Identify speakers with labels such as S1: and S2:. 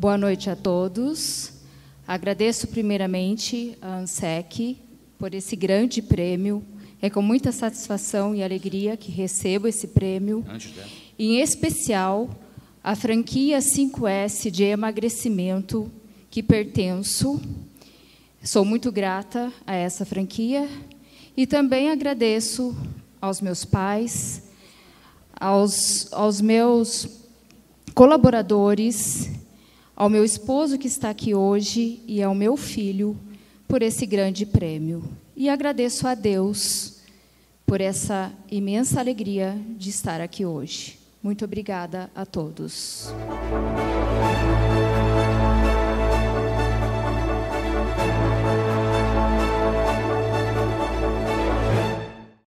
S1: Boa noite a todos. Agradeço primeiramente a ANSEC por esse grande prêmio. É com muita satisfação e alegria que recebo esse prêmio. Em especial, a franquia 5S de emagrecimento que pertenço. Sou muito grata a essa franquia e também agradeço aos meus pais, aos meus colaboradores, ao meu esposo que está aqui hoje e ao meu filho por esse grande prêmio. E agradeço a Deus por essa imensa alegria de estar aqui hoje. Muito obrigada a todos.